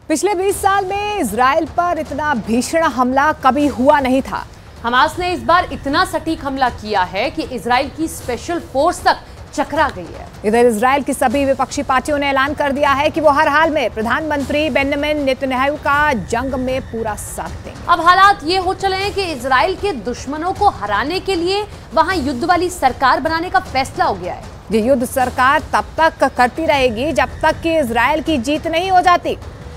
पिछले 20 साल में इजराइल पर इतना भीषण हमला कभी हुआ नहीं था। हमास ने इस बार इतना सटीक हमला किया है कि इजराइल की स्पेशल फोर्स तक चकरा गई है। इधर इजराइल की सभी विपक्षी पार्टियों ने ऐलान कर दिया है कि वो हर हाल में प्रधानमंत्री बेंजामिन नेतन्याहू का जंग में पूरा साथ देंगे। अब हालात ये हो चले हैं कि इजराइल के दुश्मनों को हराने के लिए वहां युद्ध वाली सरकार बनाने का फैसला हो गया है। ये युद्ध सरकार तब तक करती रहेगी जब तक कि इजराइल की जीत नहीं हो जाती।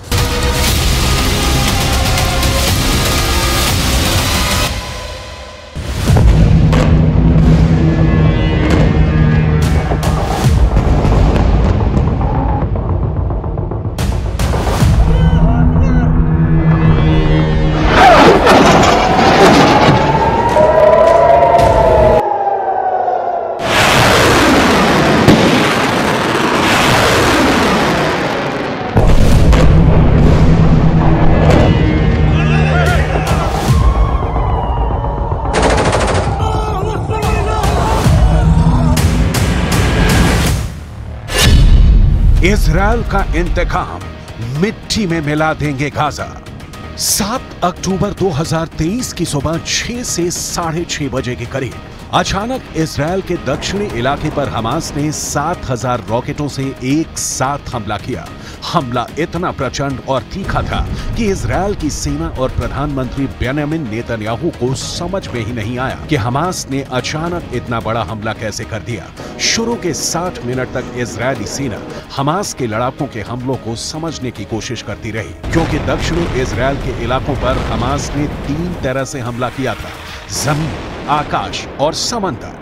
इजराइल का इंतकाम, मिट्टी में मिला देंगे गाजा। 7 अक्टूबर 2023 की सुबह 6 से 6:30 बजे के करीब अचानक इजराइल के दक्षिणी इलाके पर हमास ने 7000 रॉकेटों से एक साथ हमला किया। हमला इतना प्रचंड और तीखा था कि इजराइल की सेना और प्रधानमंत्री बेंजामिन नेतन्याहू को समझ में ही नहीं आया कि हमास ने अचानक इतना बड़ा हमला कैसे कर दिया। शुरू के 60 मिनट तक इजरायली सेना हमास के लड़ाकों के हमलों को समझने की कोशिश करती रही, क्योंकि दक्षिणी इजराइल के इलाकों पर हमास ने 3 तरह से हमला किया था: जमीन, आकाश और समंदर।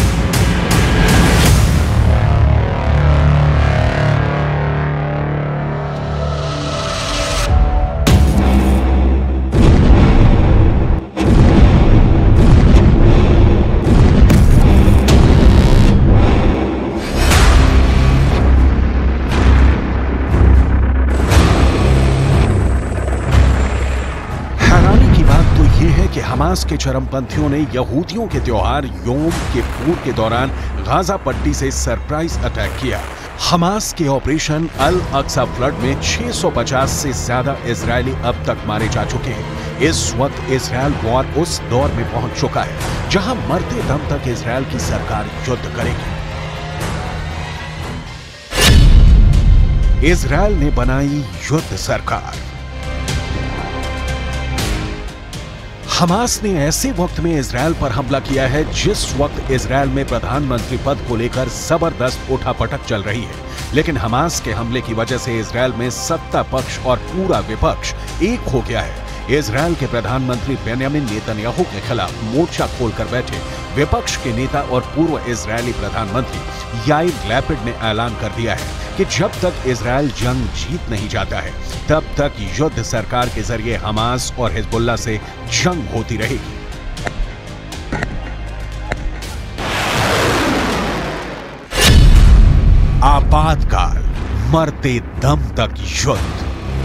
कि हमास के चरमपंथियों ने यहूदियों के त्योहार योम किप्पुर के दौरान गाजा पट्टी से सरप्राइज अटैक किया। हमास के ऑपरेशन अल अक्सा फ्लड में 650 से ज्यादा इजरायली अब तक मारे जा चुके हैं। इस वक्त इजरायल वॉर उस दौर में पहुंच चुका है जहां मरते दम तक इजरायल की सरकार युद्ध करेगी। इजरायल ने बनाई युद्ध सरकार। हमास ने ऐसे वक्त में इजरायल पर हमला किया है जिस वक्त इजरायल में प्रधानमंत्री पद को लेकर जबरदस्त उठापटक चल रही है, लेकिन हमास के हमले की वजह से इजरायल में सत्ता पक्ष और पूरा विपक्ष एक हो गया है। इजरायल के प्रधानमंत्री बेंजामिन नेतन्याहू के खिलाफ मोर्चा खोलकर बैठे विपक्ष के नेता और पूर्व इजरायली प्रधानमंत्री याइर लैपिड ने ऐलान कर दिया है कि जब तक इजरायल जंग जीत नहीं जाता है तब तक युद्ध सरकार के जरिए हमास और हिजबुल्लाह से जंग होती रहेगी। आपातकाल, मरते दम तक युद्ध।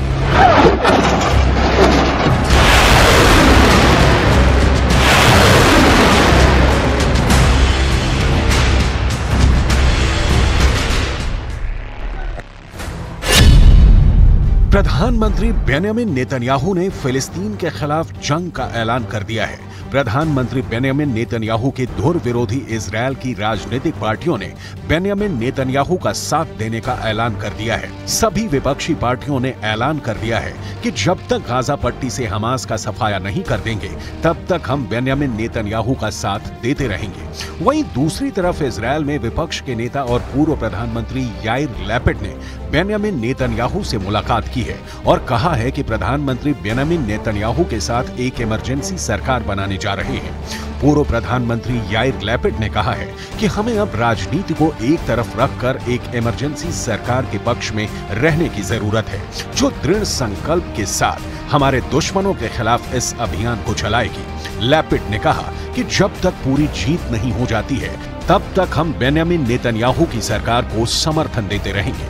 प्रधानमंत्री बेंजामिन नेतन्याहू ने फिलिस्तीन के खिलाफ जंग का ऐलान कर दिया है। प्रधानमंत्री बेंजामिन नेतन्याहू के धुर विरोधी इजरायल की राजनीतिक पार्टियों ने बेंजामिन नेतन्याहू का साथ देने का ऐलान कर दिया है। सभी विपक्षी पार्टियों ने ऐलान कर दिया है कि जब तक गाजा पट्टी से हमास का सफाया नहीं कर देंगे तब तक हम बेंजामिन नेतन्याहू का साथ देते रहेंगे। वहीं दूसरी तरफ इजरायल में विपक्ष के नेता और पूर्व प्रधानमंत्री याइर लैपिड ने बेंजामिन नेतन्याहू से मुलाकात की है और कहा है कि प्रधानमंत्री बेंजामिन नेतन्याहू के साथ एक इमरजेंसी सरकार बनाने जा रहे हैं। पूर्व प्रधानमंत्री याइर लैपिड ने कहा है कि हमें अब राजनीति को एक तरफ रखकर एक इमरजेंसी सरकार के पक्ष में रहने की जरूरत है, जो दृढ़ संकल्प के साथ हमारे दुश्मनों के खिलाफ इस अभियान को चलाएगी। लैपिड ने कहा कि जब तक पूरी जीत नहीं हो जाती है तब तक हम बेंजामिन नेतन्याहू की सरकार को समर्थन देते रहेंगे।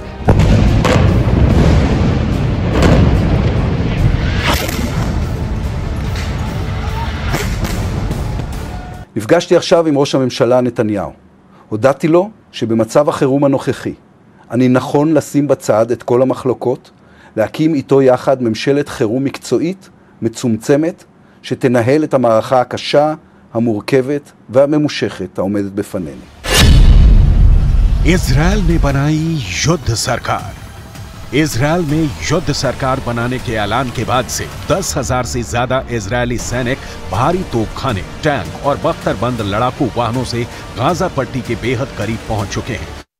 נפגשתי עכשיו עם ראש הממשלה נתניהו. הודעתי לו שבמצב החירום הנוכחי אני נכון לשים בצד את כל המחלוקות להקים איתו יחד ממשלת חירום מקצועית, מצומצמת, שתנהל את המערכה הקשה, המורכבת והממושכת העומדת בפנינו. इजरायल ने बनाई युद्ध सरकार। इजरायल में युद्ध सरकार बनाने के ऐलान के बाद से 10,000 से ज्यादा इजरायली सैनिक भारी तोपखाने, टैंक और बख्तरबंद लड़ाकू वाहनों से गाजा पट्टी के बेहद करीब पहुंच चुके हैं।